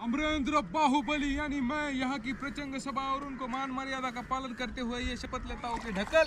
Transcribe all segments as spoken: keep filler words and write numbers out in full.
अमरेंद्र बाहुबली यानी मैं यहाँ की प्रचंड सभा और उनको मान मर्यादा का पालन करते हुए ये शपथ लेता हूँ कि ढकल।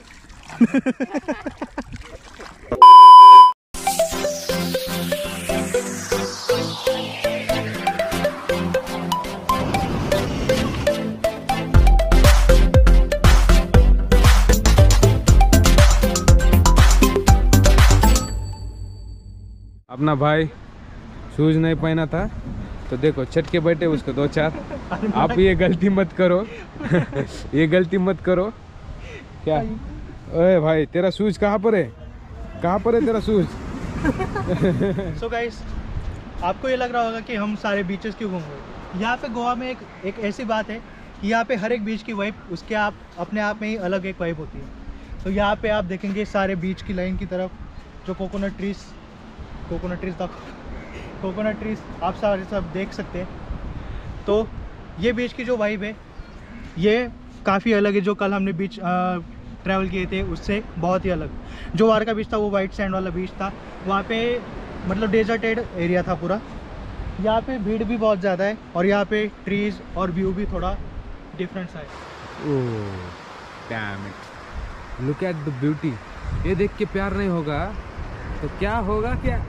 अपना भाई शूज नहीं पहना था तो देखो चटके बैठे उसको दो चार। आप ये गलती मत करो ये गलती मत करो। क्या ओए भाई तेरा शूज कहाँ पर है, कहाँ पर है तेरा शूज? सो गाइस, आपको ये लग रहा होगा कि हम सारे बीचेस क्यों घूम रहे। यहाँ पे गोवा में एक एक ऐसी बात है कि यहाँ पे हर एक बीच की वाइब उसके आप अपने आप में ही अलग एक वाइब होती है। तो यहाँ पे आप देखेंगे सारे बीच की लाइन की तरफ जो कोकोनट ट्रीज कोकोनट ट्रीज तक कोकोनट ट्रीज आप सारे सब देख सकते हैं। तो ये बीच की जो वाइब है ये काफ़ी अलग है। जो कल हमने बीच ट्रैवल किए थे उससे बहुत ही अलग। जो वार का बीच था वो वाइट सैंड वाला बीच था। वहाँ पे मतलब डेजर्टेड एरिया था पूरा। यहाँ पे भीड़ भी बहुत ज़्यादा है और यहाँ पे ट्रीज और व्यू भी थोड़ा डिफरेंट सा है। Oh damn it, look at the beauty. ये देख के प्यार नहीं होगा तो क्या होगा क्या?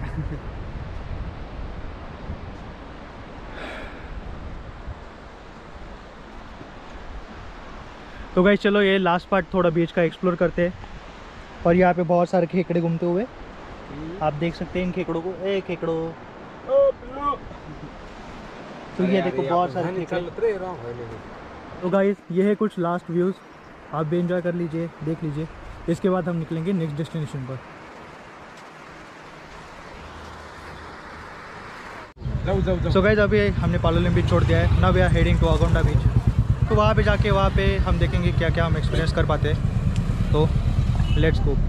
तो गाइस चलो ये लास्ट पार्ट थोड़ा बीच का एक्सप्लोर करते हैं। और यहाँ पे बहुत सारे खेकड़े घूमते हुए आप देख सकते हैं। इन खेकड़ों को ए खेकड़ो तो ये देखो बहुत सारे खेकड़े। तो गाइस ये है कुछ लास्ट व्यूज़, आप भी एंजॉय कर लीजिए, देख लीजिए। इसके बाद हम निकलेंगे नेक्स्ट डेस्टिनेशन पर। सो गाइस अभी हमने पालोलेम बीच छोड़ दिया है। Now we are heading to Agonda beach. तो वहाँ पे जाके वहाँ पे हम देखेंगे क्या क्या हम एक्सपीरियंस कर पाते हैं। तो let's go.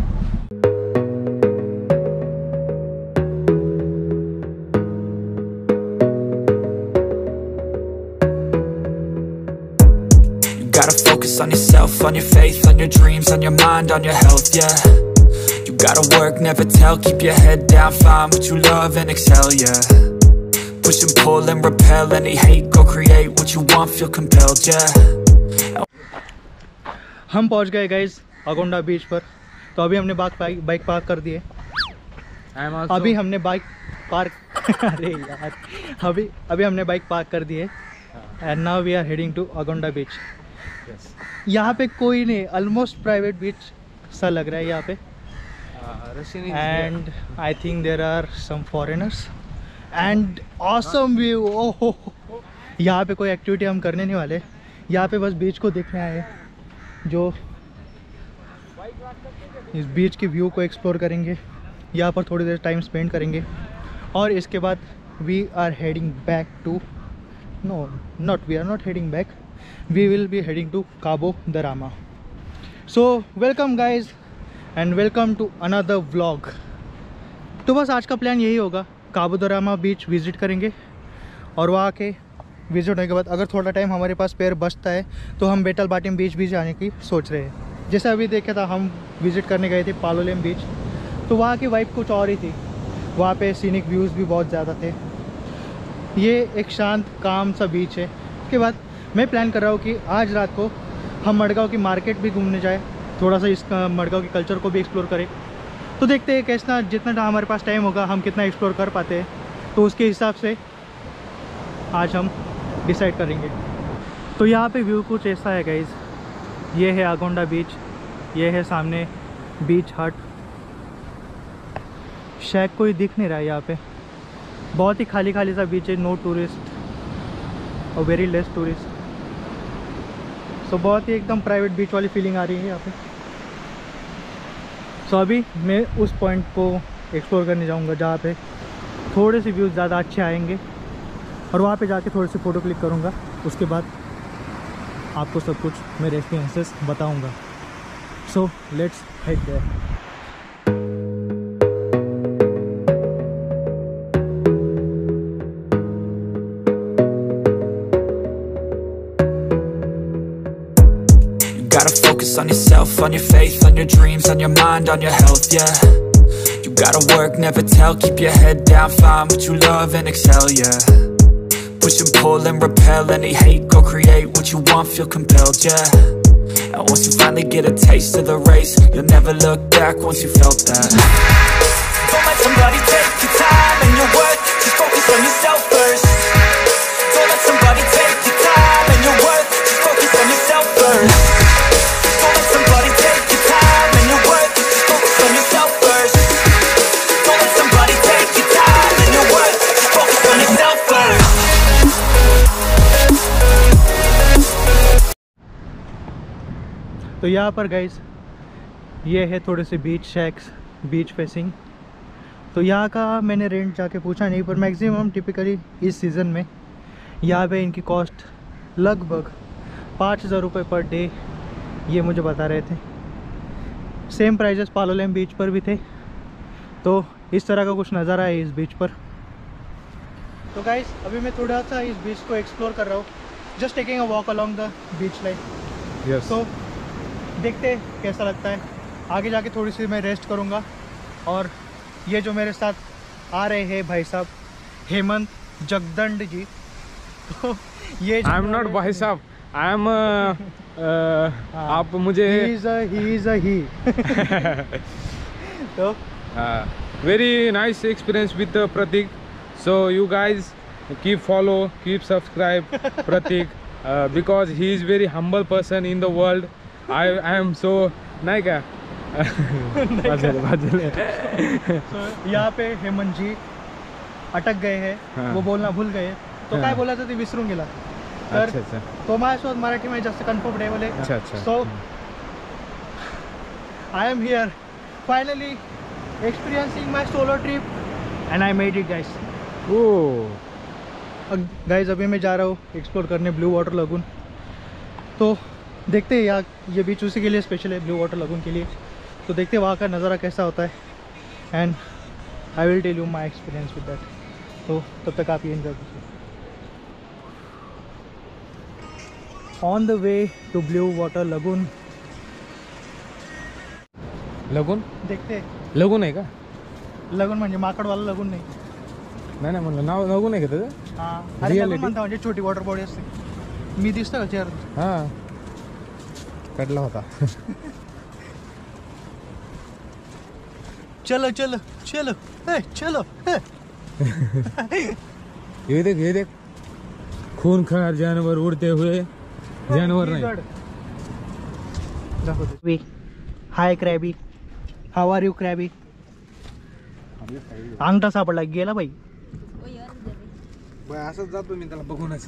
Gotta focus on yourself, on your faith, on your dreams, on your mind, on your health, yeah. You gotta work, never tell, keep your head down, find what you love and excel, yeah. Push and pull and repel any hate, go create what you want, feel compelled, yeah. हम पहुंच गए guys Agonda बीच पर। तो अभी हमने bike bike park कर दी है। अभी हमने बाइक पार्क अरे यार अभी अभी हमने बाइक पार्क कर दी है। And now we are heading to Agonda beach. यहाँ पे कोई नहीं, ऑलमोस्ट प्राइवेट बीच सा लग रहा है यहाँ पे। And I think there are some foreigners and awesome view. ओहो, यहाँ पे कोई एक्टिविटी हम करने नहीं वाले, यहाँ पे बस बीच को देखने आए। जो इस बीच के व्यू को एक्सप्लोर करेंगे, यहाँ पर थोड़ी देर टाइम स्पेंड करेंगे और इसके बाद we are heading back to no not we are not heading back we will be heading to Cabo de Rama. So welcome guys and welcome to another vlog. तो बस आज का प्लान यही होगा, काबो दरामा बीच विज़िट करेंगे और वहाँ के विज़िट होने के बाद अगर थोड़ा टाइम हमारे पास पैर बचता है तो हम बेटल बाटिम बीच भी जाने की सोच रहे हैं। जैसे अभी देखा था हम विज़िट करने गए थे पालोलेम बीच, तो वहाँ की वाइब कुछ और ही थी। वहाँ पे सीनिक व्यूज़ भी बहुत ज़्यादा थे। ये एक शांत काम सा बीच है। उसके बाद मैं प्लान कर रहा हूँ कि आज रात को हम मडगांव की मार्केट भी घूमने जाए, थोड़ा सा इस मडगांव के कल्चर को भी एक्सप्लोर करें। तो देखते हैं कैसा, जितना हमारे पास टाइम होगा हम कितना एक्सप्लोर कर पाते हैं, तो उसके हिसाब से आज हम डिसाइड करेंगे। तो यहाँ पे व्यू कुछ ऐसा है गाइज। ये है अगोंडा बीच, ये है सामने बीच हट। शायद कोई दिख नहीं रहा है यहाँ पे, बहुत ही खाली खाली सा बीच है। नो टूरिस्ट और वेरी लेस टूरिस्ट। सो बहुत ही एकदम प्राइवेट बीच वाली फीलिंग आ रही है यहाँ पे। सो so, अभी मैं उस पॉइंट को एक्सप्लोर करने जाऊँगा जहाँ पे थोड़े से व्यूज़ ज़्यादा अच्छे आएंगे और वहाँ पे जाके थोड़े से फ़ोटो क्लिक करूँगा। उसके बाद आपको सब कुछ मेरे एक्सपीरियंसेस बताऊँगा। So let's head there. Gotta focus on yourself, on your faith, on your dreams, on your mind, on your health, yeah. You gotta work, never tell, keep your head down, find what you love and excel, yeah. push and pull and repel any hate. Go create what you want, feel compelled, yeah. And once you finally get a taste of the race, you'll never look back once you felt that. Don't let somebody take your time and your worth, just focus on yourself first. Don't let somebody take your time and your worth, just focus on yourself first. Don't let somebody take your time and your worth, just focus on yourself first. Don't let somebody take your time and your worth, just focus on yourself first. तो यहाँ पर guys ये है थोड़े से बीच shacks, beach facing. तो यहाँ का मैंने रेंट जाके पूछा नहीं, पर मैक्सिमम टिपिकली इस सीज़न में यहाँ पे इनकी कॉस्ट लगभग पाँच हज़ार रुपये पर डे, ये मुझे बता रहे थे। सेम प्राइजेस पालोलेम बीच पर भी थे। तो इस तरह का कुछ नज़ारा है इस बीच पर। तो गाइस अभी मैं थोड़ा सा इस बीच को एक्सप्लोर कर रहा हूँ, just taking a walk along the beach line. Yes तो देखते हैं कैसा लगता है। आगे जाके थोड़ी सी मैं रेस्ट करूँगा। और ये जो मेरे साथ आ रहे हैं भाई साहब हेमंत जगदंड जी, तो ये आई एम नॉट भाई साहब, आई एम आप मुझे he is a he is a he तो very nice experience with Prateek. So you guys keep follow, keep subscribe Prateek because he is very humble person in the world. I I am so नहीं क्या बाजले बाजले. so, यहाँ पे हेमंत जी अटक गए हैं. हाँ. वो बोलना भूल गए. तो हाँ. काय बोलायचं ते विसरून गेला. तर अच्छा अच्छा तो माझ्यासोबत मराठीमध्ये जास्त कम्फर्टेबल आहे. अच्छा अच्छा. So I am here finally experiencing my solo trip and I made it guys. Oh guys अभी मैं जा रहा हूँ एक्सप्लोर करने ब्लू वाटर लगून. तो देखते हैं यहाँ ये बीच उसी के लिए स्पेशल है, ब्लू वाटर लगून के लिए. तो देखते हैं वहाँ का नज़ारा कैसा होता है and I will tell you my experience with that. तो तब तक आप ये एंजॉय कीजिए. On the way to blue water lagoon. Lagoon देखते हैं. लगून आहे का? लगून म्हणजे माकडवाला लगून नाही. नाही नाही म्हणलं नाव लगून आहे का त्याचं? हां अरे Reality? लगून म्हणता म्हणजे छोटी वॉटर बॉडी असते. मी दिसतं का चेअर? हां कडला होता. चलो चलो चलो हे चलो हे. ये देख ये देख खूनखार जानवर उड़ते हुए. जानवर नाही. Hi crabby, how are you crabby? अंगठा सापडला गेला बाई. असंच जातो मी त्याला बघूनच.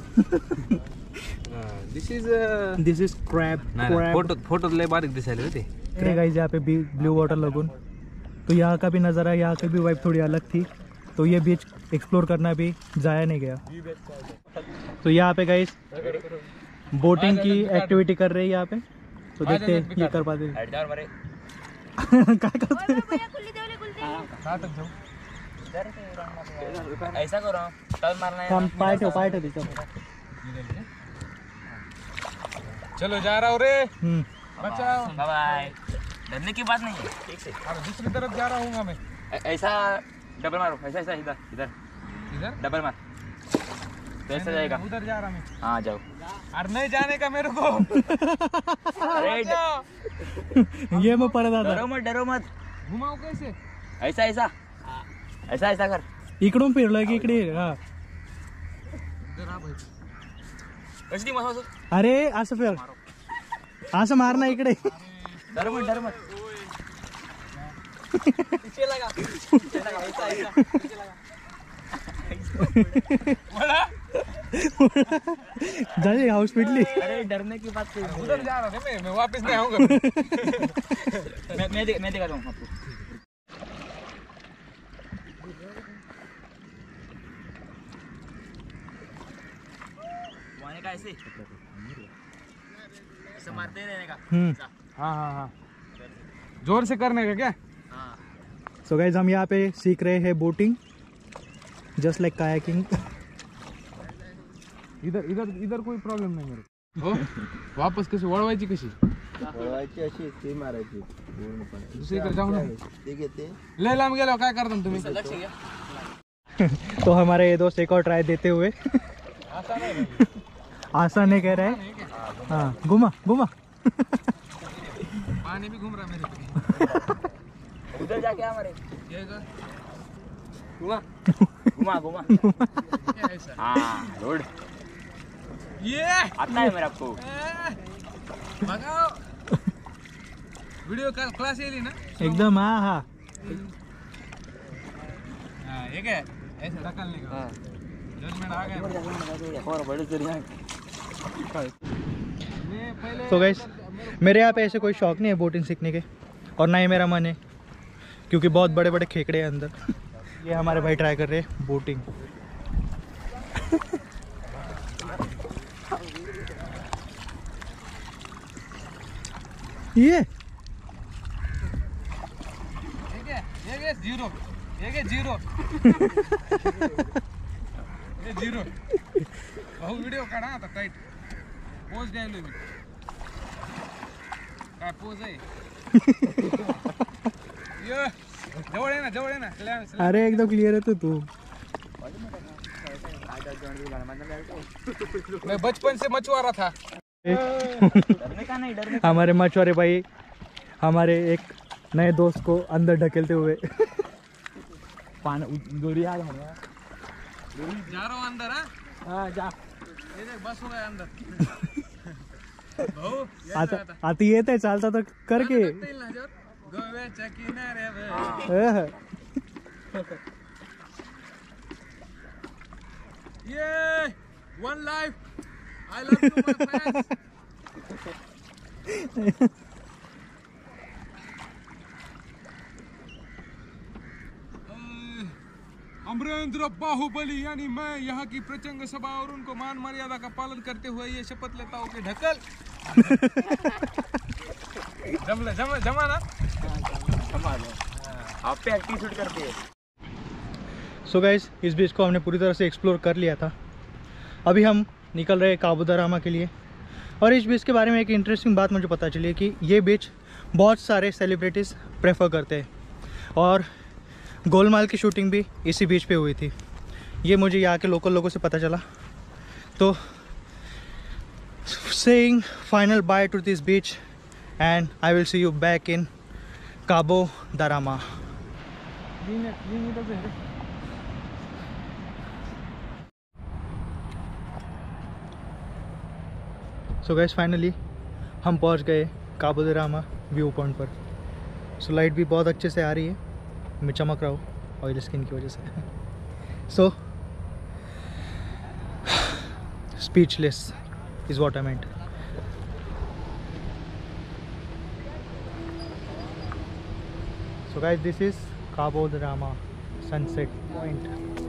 This is this is crab. Photo photo लय बारीक दिसायला होते. अरे गाइस यहाँ पे भी ब्लू वाटर लगून. तो यहाँ का भी नज़ारा, यहाँ की भी वाइब थोड़ी अलग थी. तो ये बीच एक्सप्लोर करना भी जाया नहीं गया. तो यहाँ पे गाइस बोटिंग की एक्टिविटी कर रहे हैं यहाँ पे. तो देखते हैं ये कर पाते हैं. काय करते हैं? ऐसा करो टर्न मारना है. हम पाय ठेव पाय ठेव त्याच्यावर. चलो जा रहा हूँ रे. हम्म. बचाओ. Bye bye. डरने की बात नहीं है. ठीक से अरे दूसरी तरफ जा रहा हूँ मैं. ऐ- ऐसा डबल मारो. ऐसा ऐसा इधर इधर इधर डबल मार. तो ऐसा जाएगा. उधर जा रहा मैं. हाँ जाओ. अरे नहीं जाने का मेरे को. अरे ड- ये मग परत आता. डरो मत डरो मत. घुमाओ कैसे? ऐसा ऐसा ऐसा ऐसा कर. इकडून फिरलोय की इकडे. हा कशी मस्त मस्त. अरे असं फिर, असं मार ना इकडे. डरो मत डरो मत. पीछे लगा पीछे लगा. ऐसा ऐसा पीछे लगा. झाली हाऊस पिटली. अरे डरने की बात नहीं. उधर जा रहा था मैं. मैं वापस नहीं आऊंगा. मैं मैं दे- मैं दिखाता हूँ आपको. वाने का ऐसे ऐसा मारते रहने का. हम्म. हाँ हाँ हाँ जोर से करने का क्या? हाँ सो गाइज हम यहाँ पे सीख रहे हैं बोटिंग, जस्ट लाइक कायाकिंग. इधर इधर इधर कोई प्रॉब्लेम नाही मेरे. हो वापस कशी वळवायची कशी? वळवायची अशी ती मारायची पूर्णपणे. दुसरीकडे जाऊ ना. ते घेते लय लांब गेलो काय करता तुम्ही? तो हमारे ये दोस्त एक और ट्राई देते हुए. आसान है कह रहा है। हाँ घुमा घुमा। पानी भी घूम रहा मेरे पे। उधर जाके हमारे ये कर। घुमा घुमा घुमा। क्या है सर? हाँ रोड ये आता है मेरा आपको। भगाओ। वीडियो का क्लास ये ली ना? एकदम। हाँ हाँ हाँ ये क्या है? ऐसे ढकलने का। हाँ जजमेंट आ गया। और बड़े चोरियां। मैं पहले तो गाइस मेरे यहाँ पे ऐसे कोई शौक नहीं है बोटिंग सीखने के, और ना ही मेरा मन है, क्योंकि बहुत बड़े बड़े खेकड़े हैं अंदर। ये हमारे भाई ट्राई कर रहे हैं बोटिंग। ये ये क्या? ये क्या? जीरो। ये क्या? जीरो। ये जीरो। बहु वीडियो काढा आता टाइट. पोज द्यायलो मी. काय पोज आहे? ये जवळ आहे ना, जवळ आहे ना. अरे एकदम क्लियर है तो तू। मैं बचपन से मछुआरा था. डरने का नहीं, डरने हमारे मछुआरे भाई हमारे एक नए दोस्त को अंदर ढकेलते हुए। पान गोरी आ गया। जा रहा हूँ अंदर. हाँ हाँ जा। ये देख बस हो गया अंदर. भाऊ आता आता येत आहे चालता तर कर की। गोव्याच्या किनाऱ्यावर. अह, ये one life. I love you my friends. Amarendra Baahubali यानी मैं यहाँ की प्रचंड सभा और उनको मान मर्यादा का पालन करते हुए ये शपथ लेता हूँ कि ढकल. जमले जमा जमा ना. आप पे एटीट्यूड करते हैं। सो गाइस इस बीच को हमने पूरी तरह से एक्सप्लोर कर लिया था। अभी हम निकल रहे हैं काबू दा रामा के लिए। और इस बीच के बारे में एक इंटरेस्टिंग बात मुझे पता चली कि ये बीच बहुत सारे सेलिब्रिटीज़ प्रेफर करते हैं, और गोलमाल की शूटिंग भी इसी बीच पे हुई थी। ये मुझे यहाँ के लोकल लोगों से पता चला। तो saying final bye to this beach and I will see you back in Cabo de Rama. So gas finally हम पहुंच गए काबो दा रामा व्यू पॉइंट पर। सो लाइट भी बहुत अच्छे से आ रही है, मैं चमक रहा हूँ ऑयल स्किन की वजह से। So speechless is what I meant. So guys this is Cabo de Rama sunset point.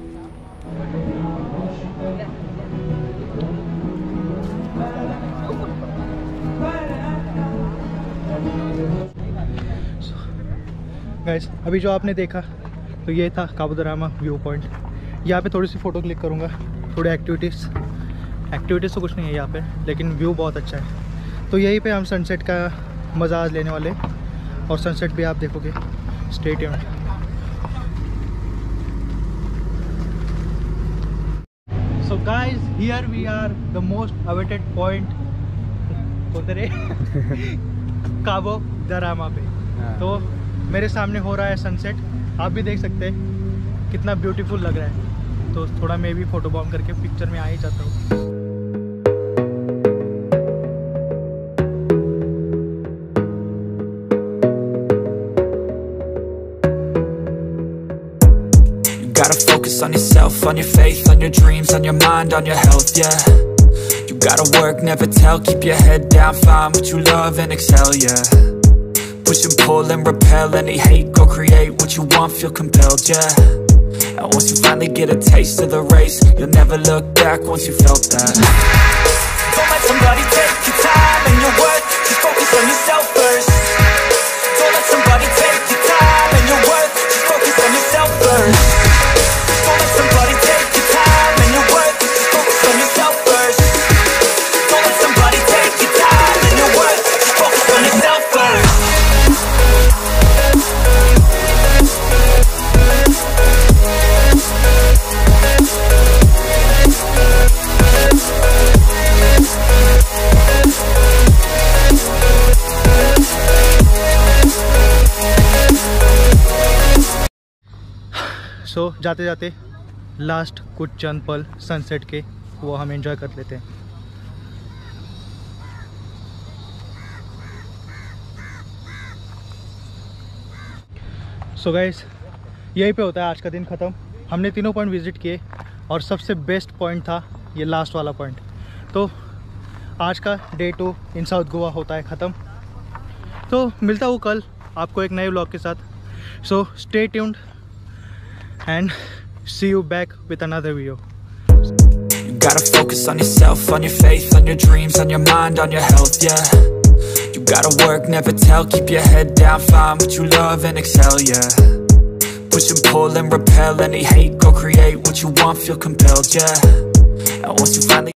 Guys अभी जो आपने देखा तो ये था काबो दा रामा व्यू पॉइंट। यहाँ पे थोड़ी सी फ़ोटो क्लिक करूँगा, थोड़े एक्टिविटीज़ एक्टिविटीज़ तो कुछ नहीं है यहाँ पे, लेकिन व्यू बहुत अच्छा है। तो यहीं पे हम सनसेट का मज़ा आज लेने वाले, और सनसेट भी आप देखोगे। Stay tuned. So guys here we are the most awaited point उधर काबो दा रामा पे। तो मेरे सामने हो रहा है सनसेट, आप भी देख सकते हैं कितना ब्यूटीफुल लग रहा है। तो थोड़ा मैं भी फोटो बॉम्ब करके पिक्चर में आ ही जाता हूँ। Gotta focus on yourself, on your faith, on your dreams, on your mind, on your health, yeah. You gotta work, never tell, keep your head down, find what you love and excel, yeah. Push and pull and repel any hate, go create what you want, feel compelled, yeah. And once you finally get a taste of the race, you'll never look back once you felt that. Don't let somebody take your time and your worth, just focus on yourself first. Don't let somebody take your time and your worth, just focus on yourself first. Don't let somebody take your time and your worth, just focus on yourself first. Don't let somebody take your time and your worth, just focus on yourself first. So so, जाते जाते last कुछ चंद पल sunset के वो हम enjoy कर लेते हैं। सो so गाइस, यहीं पे होता है आज का दिन ख़त्म। हमने तीनों पॉइंट विज़िट किए और सबसे बेस्ट पॉइंट था ये लास्ट वाला पॉइंट। तो आज का day two in south Goa होता है ख़त्म। तो मिलता हूँ कल आपको एक नए व्लॉग के साथ। So stay tuned and see you back with another video. You gotta focus on yourself, on your faith, on your dreams, on your mind, on your health, yeah. You gotta work, never tell, keep your head down, find what you love and excel, yeah. Push and pull and repel any hate, go create what you want, feel compelled, yeah. And once you finally